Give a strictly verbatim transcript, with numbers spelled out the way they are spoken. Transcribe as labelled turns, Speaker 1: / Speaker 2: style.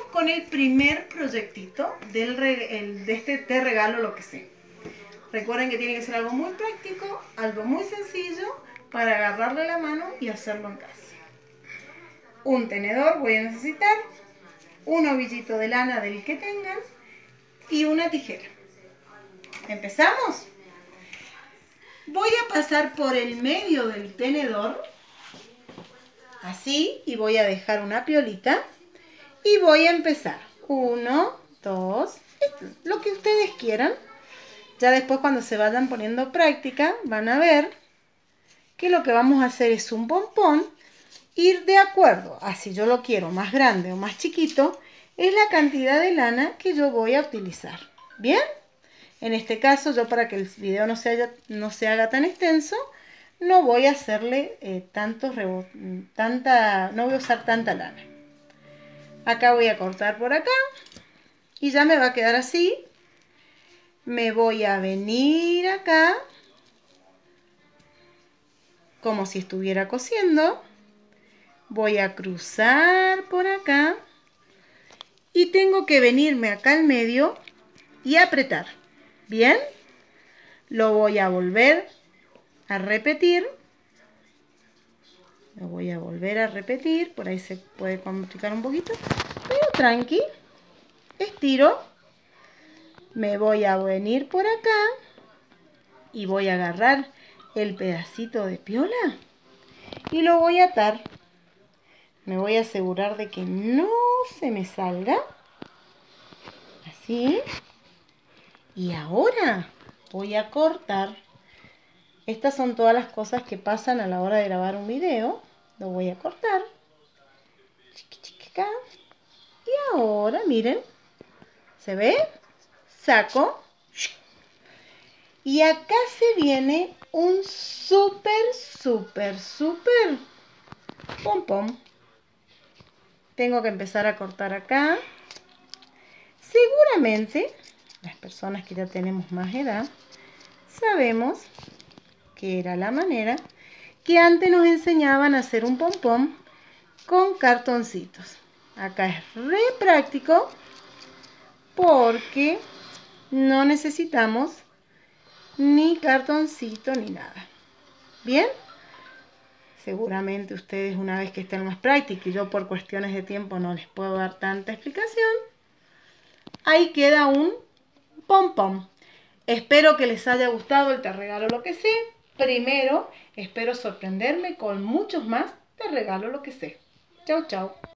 Speaker 1: con el primer proyectito del re, el, de este te regalo lo que sé. Recuerden que tiene que ser algo muy práctico, algo muy sencillo para agarrarle la mano y hacerlo en casa. Un tenedor voy a necesitar, un ovillito de lana del que tengan y una tijera. ¿Empezamos? Voy a pasar por el medio del tenedor, así, y voy a dejar una piolita y voy a empezar. Uno, dos, lo que ustedes quieran. Ya después cuando se vayan poniendo práctica van a ver que lo que vamos a hacer es un pompón. Ir de acuerdo a si yo lo quiero más grande o más chiquito, es la cantidad de lana que yo voy a utilizar. ¿Bien? En este caso, yo para que el video no se, haya, no se haga tan extenso, no voy a hacerle eh, tantos tanta, no voy a usar tanta lana. Acá voy a cortar por acá y ya me va a quedar así. Me voy a venir acá como si estuviera cosiendo. Voy a cruzar por acá y tengo que venirme acá al medio y apretar. ¿Bien? Lo voy a volver a repetir. Lo voy a volver a repetir. Por ahí se puede complicar un poquito. Pero tranqui. Estiro. Me voy a venir por acá y voy a agarrar el pedacito de piola y lo voy a atar. Me voy a asegurar de que no se me salga. Así. Y ahora voy a cortar. Estas son todas las cosas que pasan a la hora de grabar un video. Lo voy a cortar. Chiqui, chiqui, acá. Y ahora, miren. ¿Se ve? Saco. Y acá se viene un súper, súper, súper pompón. Tengo que empezar a cortar acá. Seguramente, las personas que ya tenemos más edad, sabemos que era la manera que antes nos enseñaban a hacer un pompón con cartoncitos. Acá es re práctico porque no necesitamos ni cartoncito ni nada. ¿Bien? Seguramente ustedes una vez que estén más prácticos y yo por cuestiones de tiempo no les puedo dar tanta explicación. Ahí queda un pompón. Espero que les haya gustado el te regalo lo que sé. Primero, espero sorprenderme con muchos más te regalo lo que sé. Chau, chau.